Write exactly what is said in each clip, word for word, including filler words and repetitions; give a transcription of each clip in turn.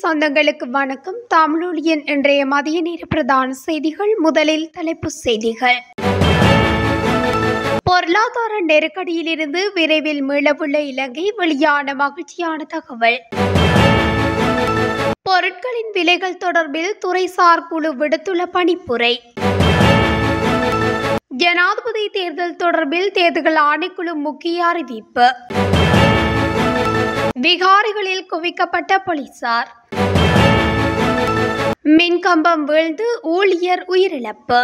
சொந்தங்களுக்கு வணக்கம். தமிழொலியின் இன்றைய மதிய நேர பிரதான செய்திகள். முதலில் தலைப்புச் செய்திகள். பொருளாதார நெருக்கடியிலிருந்து விரைவில் மீளவுள்ள இலங்கை, வெளியான மகிழ்ச்சியான தகவல். பொருட்களின் விலைகள் தொடர்பில் துறைசார் குழு விடுத்துள்ள பணிப்புரை. ஜனாதிபதி தேர்தல் தொடர்பில் தேர்தல் ஆணைக்குழு முக்கிய அறிவிப்பு. விகாரிகளில் குவிக்கப்பட்ட போலீசார். மின்கம்பம் வீழ்ந்து ஊழியர் உயிரிழப்பு.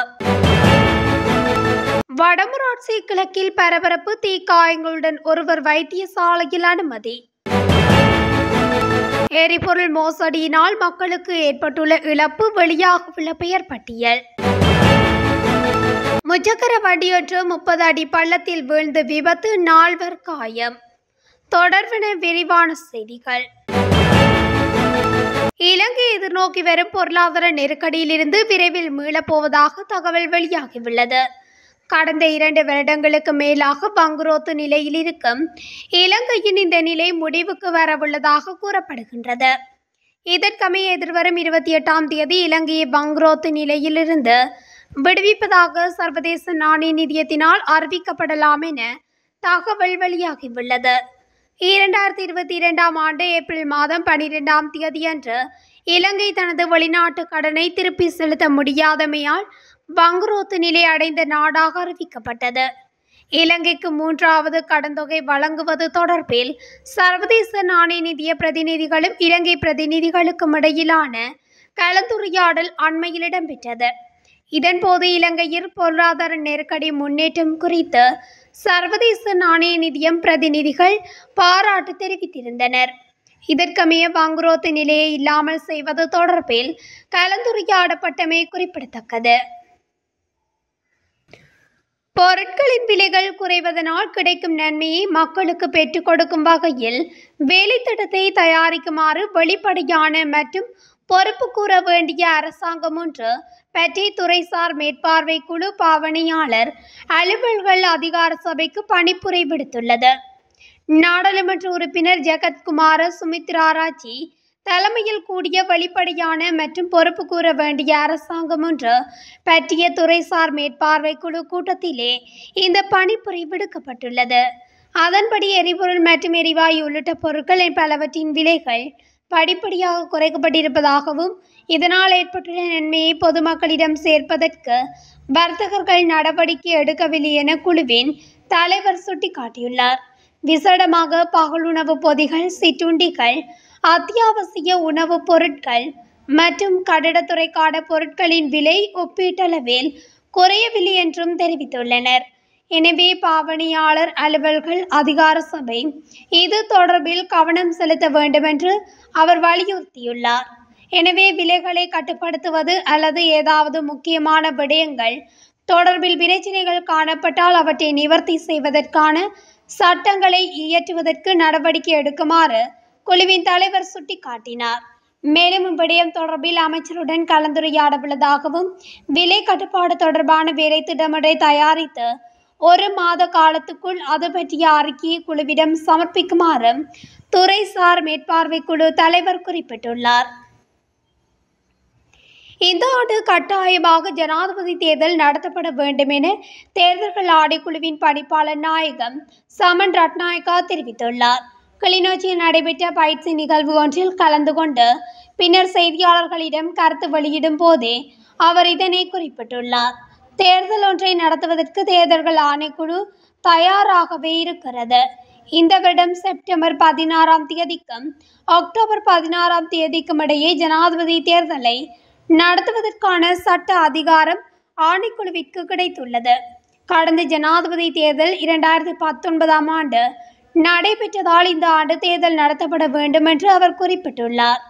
வடமராட்சி கிழக்கில் பரபரப்பு, தீக்காயங்களுடன் ஒருவர் வைத்தியசாலையில் அனுமதி. எரிபொருள் மோசடியினால் மக்களுக்கு ஏற்பட்டுள்ள இழப்பு, வெளியாகவுள்ள பெயர் பட்டியல். முச்சக்கர வண்டியொன்று முப்பது அடி பள்ளத்தில் வீழ்ந்து விபத்து, நால்வர் காயம். தொடர்பென விரிவான செய்திகள். இலங்கை எதிர்நோக்கி வரும் பொருளாதார நெருக்கடியிலிருந்து விரைவில் மீளப்போவதாக தகவல் வெளியாகியுள்ளது. கடந்த இரண்டு வருடங்களுக்கு மேலாக பங்குரோத்து நிலையில் இருக்கும் இலங்கையின் இந்த நிலை முடிவுக்கு வரவுள்ளதாக கூறப்படுகின்றது. இதற்கமைய எதிர்வரும் இருபத்தி எட்டாம் தேதி இலங்கையை பங்குரோத்து நிலையிலிருந்து விடுவிப்பதாக சர்வதேச நாணய நிதியத்தினால் அறிவிக்கப்படலாம் என தகவல் வெளியாகியுள்ளது. இரண்டாயிரத்தி இருபத்தி இரண்டாம் ஆண்டு ஏப்ரல் மாதம் பனிரெண்டாம் தேதியன்று இலங்கை தனது வெளிநாட்டு கடனை திருப்பி செலுத்த முடியாதமையால் பங்குரோத்து நிலை அடைந்த நாடாக அறிவிக்கப்பட்டது. இலங்கைக்கு மூன்றாவது கடன் தொகை வழங்குவது தொடர்பில் சர்வதேச நாணய நிதிய பிரதிநிதிகளும் இலங்கை பிரதிநிதிகளுக்கும் இடையிலான கலந்துரையாடல் அண்மையில் இடம்பெற்றது. இதன்போது இலங்கையில் பொருளாதார நெருக்கடி முன்னேற்றம் குறித்து சர்வதேச நாணய நிதியம் பிரதிநிதிகள் பாராட்டு தெரிவித்திருந்தனர். இதற்கமைய பங்குரோத்து நிலையை இல்லாமல் செய்வது தொடர்பில் கலந்துரையாடப்பட்டமை குறிப்பிடத்தக்கது. பொருட்களின் விலைகள் குறைவதனால் கிடைக்கும் நன்மையை மக்களுக்கு பெற்றுக் கொடுக்கும் வகையில் வேலை திட்டத்தை தயாரிக்குமாறு வெளிப்படையான மற்றும் பொறுப்பு கூற வேண்டிய அரசாங்கம் ஒன்று பற்றி துறைசார் மேற்பார்வை குழு பாவனையாளர் அலுவல்கள் அதிகார சபைக்கு பணிப்புரை விடுத்துள்ளது. நாடாளுமன்ற உறுப்பினர் ஜெகத்குமார சுமித்ராராஜி தலைமையில் கூடிய வெளிப்படையான மற்றும் பொறுப்பு கூற வேண்டிய அரசாங்கம் ஒன்று பற்றிய துறைசார் மேற்பார்வை குழு கூட்டத்திலே இந்த பணிப்புரை விடுக்கப்பட்டுள்ளது. அதன்படி எரிபொருள் மற்றும் எரிவாயு உள்ளிட்ட பொருட்கள் பலவற்றின் விலைகள் படிப்படியாக குறைக்கப்பட்டிருப்பதாகவும் இதனால் ஏற்பட்டுள்ள நன்மையை பொதுமக்களிடம் சேர்ப்பதற்கு வர்த்தகர்கள் நடவடிக்கை எடுக்கவில்லை என குழுவின் தலைவர் சுட்டிக்காட்டியுள்ளார். விசேடமாக பகலுணவு பொதிகள், சிற்றுண்டிகள், அத்தியாவசிய உணவுப் பொருட்கள் மற்றும் கட்டிடத்துறைக்கான பொருட்களின் விலை ஒப்பீட்டளவில் குறையவில்லை என்றும் தெரிவித்துள்ளனர். எனவே பாவனையாளர் அலுவல்கள் அதிகார சபை இது தொடர்பில் கவனம் செலுத்த வேண்டும் என்று அவர் வலியுறுத்தியுள்ளார். எனவே விலைகளை கட்டுப்படுத்துவது அல்லது ஏதாவது முக்கியமான விடயங்கள் தொடர்பில் பிரச்சினைகள் காணப்பட்டால் அவற்றை நிவர்த்தி செய்வதற்கான சட்டங்களை இயற்றுவதற்கு நடவடிக்கை எடுக்குமாறு குழுவின் தலைவர் சுட்டிக்காட்டினார். மேலும் இவ்விடயம் தொடர்பில் அமைச்சருடன் கலந்துரையாடவுள்ளதாகவும் விலை கட்டுப்பாடு தொடர்பான வேலை திட்டமிடை தயாரித்து ஒரு மாத காலத்துக்குள் அது பற்றிய அறிக்கையை குழுவிடம் சமர்ப்பிக்குமாறு துறைசார் மேற்பார்வை குழு தலைவர் குறிப்பிட்டுள்ளார். இந்த ஆண்டு கட்டாயமாக ஜனாதிபதி தேர்தல் நடத்தப்பட வேண்டும் என தேர்தல்கள் ஆணைக்குழுவின் பணிப்பாளர் நாயகம் சமன் ரட்நாயக்கா தெரிவித்துள்ளார். கிளிநொச்சியில் நடைபெற்ற பயிற்சி நிகழ்வு ஒன்றில் கலந்து கொண்டு பின்னர் செய்தியாளர்களிடம் கருத்து வெளியிடும் போதே அவர் இதனை குறிப்பிட்டுள்ளார். தேர்தல் ஒன்றை நடத்துவதற்கு தேர்தல்கள் ஆணைக்குழு தயாராகவே இருக்கிறது. இந்த வருடம் செப்டம்பர் பதினாறாம் தேதிக்கும் அக்டோபர் பதினாறாம் தேதிக்கும் இடையே ஜனாதிபதி தேர்தலை நடத்துவதற்கான சட்ட அதிகாரம் ஆணைக்குழுவிற்கு கிடைத்துள்ளது. கடந்த ஜனாதிபதி தேர்தல் இரண்டாயிரத்தி பத்தொன்பதாம் ஆண்டு நடைபெற்றதால் இந்த ஆண்டு தேர்தல் நடத்தப்பட வேண்டும் என்று அவர் குறிப்பிட்டுள்ளார்.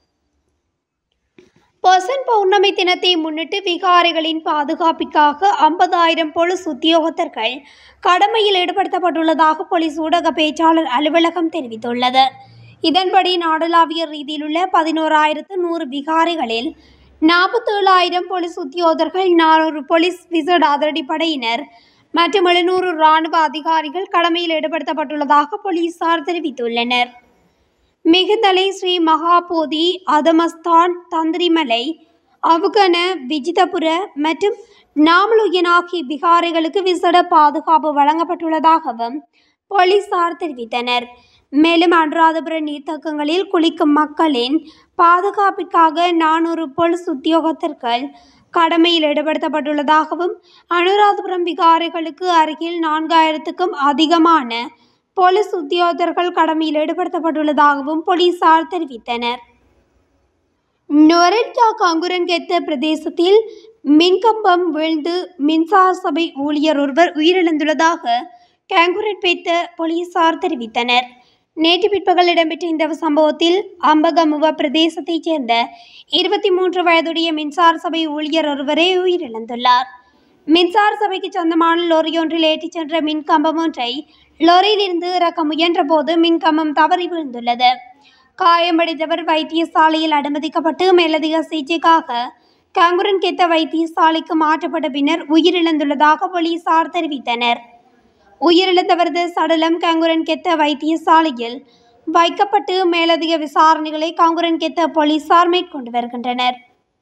பொசன் பௌர்ணமி தினத்தை முன்னிட்டு விகாரிகளின் பாதுகாப்பிற்காக ஐம்பதாயிரம் போலீஸ் உத்தியோகத்தர்கள் கடமையில் ஈடுபடுத்தப்பட்டுள்ளதாக போலீஸ் ஊடக பேச்சாளர் அலுவலகம் தெரிவித்துள்ளது. இதன்படி நாடளாவிய ரீதியிலுள்ள பதினோராயிரத்து நூறு விகாரிகளில் நாற்பத்தேழாயிரம் போலீஸ் உத்தியோகத்தர்கள், நானூறு போலீஸ் விசேட அதிரடிப்படையினர் மற்றும் எழுநூறு இராணுவ அதிகாரிகள் கடமையில் ஈடுபடுத்தப்பட்டுள்ளதாக போலீசார் தெரிவித்துள்ளனர். மிகுந்தலை ஸ்ரீ மகாபோதி அதமஸ்தான் தந்திரிமலை அவுகன விஜிதபுர மற்றும் நாமலுயன் ஆகிய விகாரைகளுக்கு விசேட பாதுகாப்பு வழங்கப்பட்டுள்ளதாகவும் போலீசார் தெரிவித்தனர். மேலும் அனுராதபுர நீர்த்தக்கங்களில் குளிக்கும் மக்களின் பாதுகாப்பிற்காக நானூறு போலீஸ் உத்தியோகத்தர்கள் கடமையில் ஈடுபடுத்தப்பட்டுள்ளதாகவும் அனுராதபுரம் விகாரைகளுக்கு அருகில் நான்காயிரத்துக்கும் அதிகமான போலீஸ் உத்தியோகத்தர்கள் கடமையில் ஈடுபடுத்தப்பட்டுள்ளதாகவும் போலீசார் தெரிவித்தனர். நொரெட்டா கங்குரன்கெத்த பிரதேசத்தில் மின்கம்பம் வீழ்ந்து மின்சார சபை ஊழியர் ஒருவர் உயிரிழந்துள்ளதாக கங்குரன்பேத்த போலீசார் தெரிவித்தனர். நேற்று பிற்பகல் இடம்பெற்ற இந்த சம்பவத்தில் அம்பகமுவ பிரதேசத்தைச் சேர்ந்த இருபத்தி மூன்று வயதுடைய மின்சார சபை ஊழியர் ஒருவரே உயிரிழந்துள்ளார். மின்சார சபைக்கு சொந்தமான லொரியொன்றில் ஏற்றிச் சென்ற மின்கம்பம் ஒன்றை லொரியிலிருந்து இறக்க முயன்ற போது மின்கம்பம் தவறி விழுந்துள்ளது. காயமடைந்தவர் வைத்தியசாலையில் அனுமதிக்கப்பட்டு மேலதிக சிகிச்சைக்காக கங்குரன்கெத்த வைத்தியசாலைக்கு மாற்றப்பட்ட பின்னர் உயிரிழந்துள்ளதாக போலீசார் தெரிவித்தனர். உயிரிழந்தவரது சடலம் கங்குரன்கெத்த வைத்தியசாலையில் வைக்கப்பட்டு மேலதிக விசாரணைகளை கங்குரன்கெத்த போலீசார் மேற்கொண்டு வருகின்றனர்.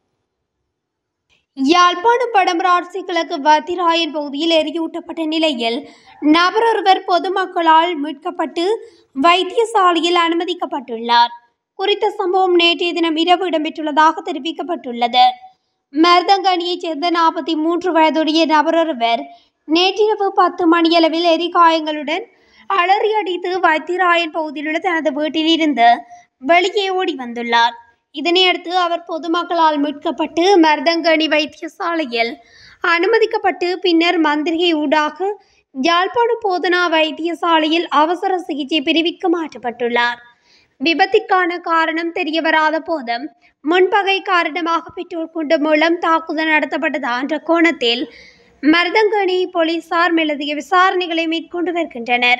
யாழ்ப்பாணம் வடமராட்சி கிழக்கு வத்திராயன் பகுதியில் எரியூட்டப்பட்ட நிலையில் நபரொருவர் பொதுமக்களால் மீட்கப்பட்டு வைத்தியசாலையில் அனுமதிக்கப்பட்டுள்ளார். குறித்த சம்பவம் நேற்றைய தினம் இரவு இடம்பெற்றுள்ளதாக தெரிவிக்கப்பட்டுள்ளது. மருதங்கணியைச் சேர்ந்த நாற்பத்தி மூன்று வயதுடைய நபரொருவர் நேற்றிரவு பத்து மணியளவில் எரிகாயங்களுடன் அலறியடித்து வத்திராயன் பகுதியில் உள்ள தனது வீட்டில் இருந்து வெளியே ஓடி வந்துள்ளார். இதனையடுத்து அவர் பொதுமக்களால் மீட்கப்பட்டு மருதங்கணி வைத்தியசாலையில் அனுமதிக்கப்பட்டு பின்னர் மந்திரிகை ஊடாக யாழ்ப்பாணம் போதனா வைத்தியசாலையில் அவசர சிகிச்சை பிரிவிற்கு மாற்றப்பட்டுள்ளார். விபத்திற்கான காரணம் தெரியவராத போதும் முன்பகை காரணமாக பெட்ரோல் குண்டு மூலம் தாக்குதல் நடத்தப்பட்டதா என்ற கோணத்தில் மருதங்கணி போலீசார் மேலதிக விசாரணைகளை மேற்கொண்டு வருகின்றனர்.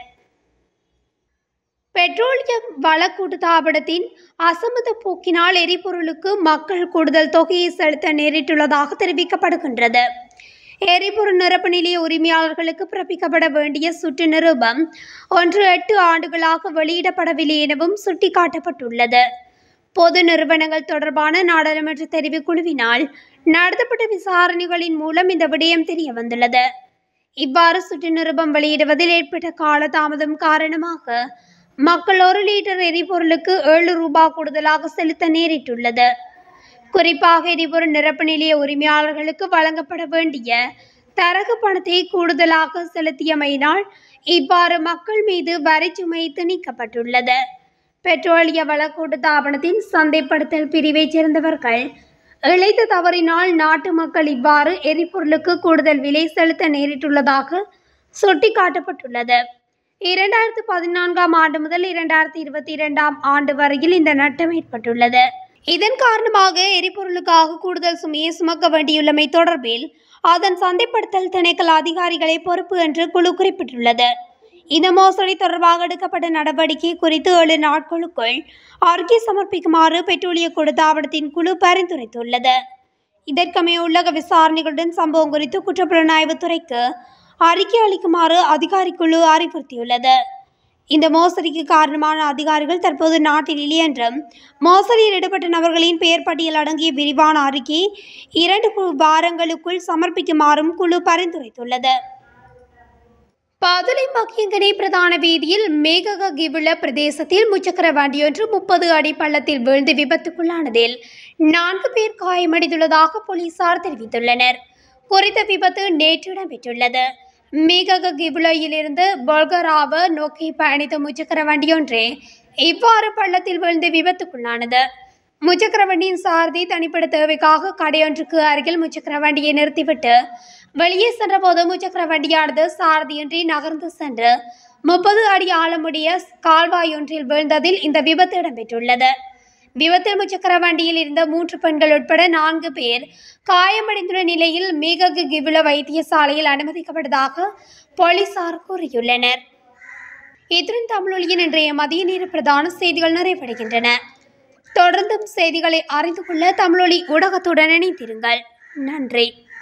பெட்ரோலியம் வள கூட்டுத்தாபனத்தின் அசமத போக்கினால் எரிபொருளுக்கு மக்கள் கூடுதல் தொகையை செலுத்த நேரிட்டுள்ளதாக தெரிவிக்கப்படுகின்றது. எரிபொருள் நிரப்பு நிலைய உரிமையாளர்களுக்கு பிறப்பிக்கப்பட வேண்டிய சுற்று நிருபம் ஒன்று எட்டு ஆண்டுகளாக வெளியிடப்படவில்லை எனவும் சுட்டிக்காட்டப்பட்டுள்ளது. பொது நிறுவனங்கள் தொடர்பான நாடாளுமன்ற தெரிவுக்குழுவினால் நடத்தப்பட்ட விசாரணைகளின் மூலம் இந்த விடயம் தெரிய வந்துள்ளது. இவ்வாறு சுற்று நிருபம் வெளியிடுவதில் ஏற்பட்ட கால தாமதம் காரணமாக மக்கள் ஒரு லிட்டர் எரிபொருளுக்கு ஏழு ரூபாய் கூடுதலாக செலுத்த நேரிட்டுள்ளது. குறிப்பாக எரிபொருள் நிரப்பு நிலைய உரிமையாளர்களுக்கு வழங்கப்பட வேண்டிய தரகு பணத்தை கூடுதலாக செலுத்தியமையினால் இவ்வாறு மக்கள் மீது வரிச்சுமை திணிக்கப்பட்டுள்ளது. பெட்ரோலிய வள கூட்டுத்தாபனத்தின் சந்தைப்படுத்தல் பிரிவைச் சேர்ந்தவர்கள் இழைத்த தவறினால் நாட்டு மக்கள் இவ்வாறு எரிபொருளுக்கு கூடுதல் விலை செலுத்த நேரிட்டுள்ளதாக சுட்டிக்காட்டப்பட்டுள்ளது. இரண்டாயிரத்து பதினான்காம் ஆண்டு முதல் இரண்டாயிரத்தி இருபத்தி இரண்டாம் ஆண்டு வரையில் இந்த நட்டம் ஏற்பட்டுள்ளது. இதன் காரணமாக எரிபொருளுக்காக கூடுதல் சுமையை சுமக்க வேண்டியுள்ளமை தொடர்பில் அதன் சந்தைப்படுத்தல் திணைக்கள அதிகாரிகளை பொறுப்பு என்று குழு குறிப்பிட்டுள்ளது. இந்த மோசடி தொடர்பாக எடுக்கப்பட்ட நடவடிக்கை குறித்து ஏழு நாட்களுக்குள் அறிக்கை சமர்ப்பிக்குமாறு பெட்ரோலிய கூட்டுத்தாபனத்தின் குழு பரிந்துரைத்துள்ளது. இதற்கமைய உள்ளக விசாரணைகளுடன் சம்பவம் குறித்து குற்றப்புலனாய்வு துறைக்கு அறிக்கை அளிக்குமாறு அதிகாரி குழு அறிவுறுத்தியுள்ளது. இந்த மோசடிக்கு காரணமான அதிகாரிகள் தற்போது நாட்டில் இல்லை என்றும் மோசடியில் ஈடுபட்ட நபர்களின் பெயர் பட்டியல் அடங்கிய விரிவான அறிக்கை இரண்டு வாரங்களுக்குள் சமர்ப்பிக்குமாறும் குழு பரிந்துரைத்துள்ளது. பாதுளை மக்கியங்கனை பிரதான வீதியில் மேகக கிவுல பிரதேசத்தில் முச்சக்கர வண்டியொன்று முப்பது அடி பள்ளத்தில் வீழ்ந்து விபத்துக்குள்ளானதில் நான்கு பேர் காயமடைந்துள்ளதாக போலீசார் தெரிவித்துள்ளனர். குறித்த விபத்து நேற்று இடம்பெற்றுள்ளது. மேகக கிவுலையிலிருந்து பொல்கராவ நோக்கி பயணித்த முச்சக்கர வண்டியொன்றே இவ்வாறு பள்ளத்தில் வீழ்ந்து விபத்துக்குள்ளானது. முச்சக்கர வண்டியின் சாரதி தனிப்பட்ட தேவைக்காக கடையொன்றுக்கு அருகில் முச்சக்கர வண்டியை நிறுத்திவிட்டு வெளியே சென்றபோது முச்சக்கர வண்டியானது சாரதியின்றி நகர்ந்து சென்று முப்பது அடி ஆழமுடைய கால்வாயொன்றில் வீழ்ந்ததில் இந்த விபத்து இடம்பெற்றுள்ளது. விபத்தில் முச்சக்கர வண்டியில் இருந்த மூன்று பெண்கள் உட்பட நான்கு பேர் காயமடைந்துள்ள நிலையில் மேகக கிவுல வைத்தியசாலையில் அனுமதிக்கப்பட்டதாக போலீசார் கூறியுள்ளனர். இத்துடன் தமிழொலியின் இன்றைய மதிய நேர பிரதான செய்திகள் நிறைவடைகின்றன. தொடர்ந்தும் செய்திகளை அறிந்து கொள்ள தமிழொலி ஊடகத்துடன் இணைந்திருங்கள். நன்றி.